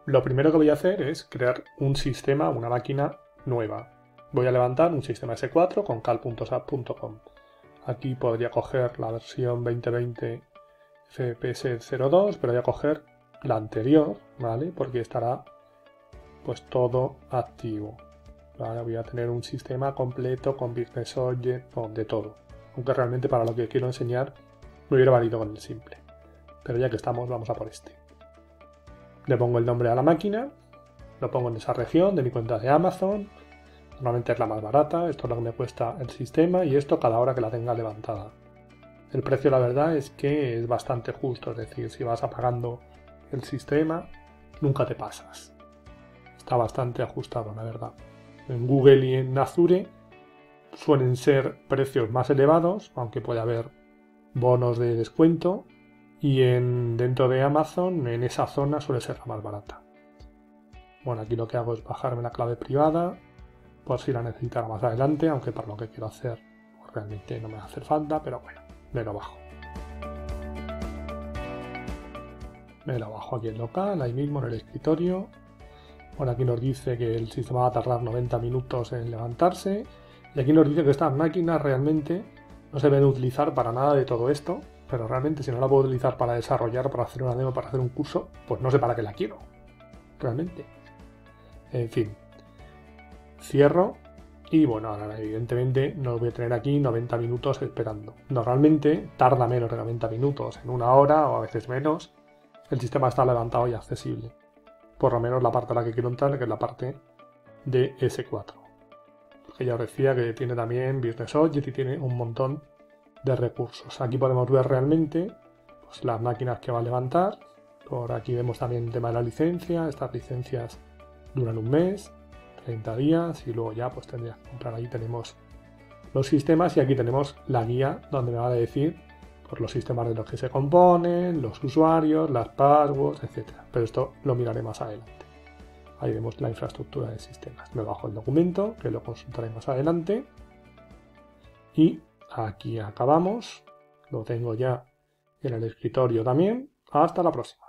Lo primero que voy a hacer es crear un sistema, una máquina nueva. Voy a levantar un sistema S4 con cal.sap.com. Aquí podría coger la versión 2020 FPS 02, pero voy a coger la anterior, ¿vale? Porque estará pues todo activo. ¿Vale? Voy a tener un sistema completo con Business Object, con de todo. Aunque realmente para lo que quiero enseñar me hubiera valido con el simple. Pero ya que estamos, vamos a por este. Le pongo el nombre a la máquina, lo pongo en esa región de mi cuenta de Amazon. Normalmente es la más barata, esto es lo que me cuesta el sistema y esto cada hora que la tenga levantada. El precio, la verdad, es que es bastante justo, es decir, si vas apagando el sistema, nunca te pasas. Está bastante ajustado, la verdad. En Google y en Azure suelen ser precios más elevados, aunque puede haber bonos de descuento, y dentro de Amazon, en esa zona suele ser la más barata. Bueno, aquí lo que hago es bajarme la clave privada, por si la necesitara más adelante, aunque para lo que quiero hacer pues realmente no me hace falta, pero bueno, me lo bajo. Me lo bajo aquí en local, ahí mismo en el escritorio. Bueno, aquí nos dice que el sistema va a tardar 90 minutos en levantarse. Y aquí nos dice que estas máquinas realmente no se deben utilizar para nada de todo esto. Pero realmente si no la puedo utilizar para desarrollar, para hacer una demo, para hacer un curso, pues no sé para qué la quiero. Realmente. En fin. Cierro. Y bueno, ahora evidentemente no voy a tener aquí 90 minutos esperando. Normalmente tarda menos de 90 minutos, en una hora o a veces menos. El sistema está levantado y accesible. Por lo menos la parte a la que quiero entrar, que es la parte de S4. Que ya os decía que tiene también Business Object y tiene un montón de recursos. Aquí podemos ver realmente pues, las máquinas que va a levantar. Por aquí vemos también el tema de la licencia. Estas licencias duran un mes, 30 días y luego ya pues tendrías que comprar. Ahí tenemos los sistemas y aquí tenemos la guía donde me va a decir pues, los sistemas de los que se componen, los usuarios, las passwords, etc. Pero esto lo miraré más adelante. Ahí vemos la infraestructura de sistemas. Me bajo el documento, que lo consultaré más adelante. Y aquí acabamos. Lo tengo ya en el escritorio también. Hasta la próxima.